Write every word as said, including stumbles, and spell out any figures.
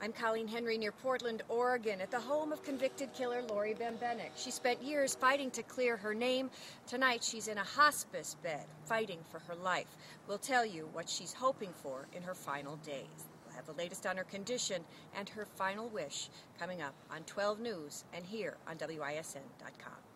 I'm Colleen Henry near Portland, Oregon, at the home of convicted killer Laurie Bembenek. She spent years fighting to clear her name. Tonight, she's in a hospice bed, fighting for her life. We'll tell you what she's hoping for in her final days. We'll have the latest on her condition and her final wish coming up on twelve News and here on W I S N dot com.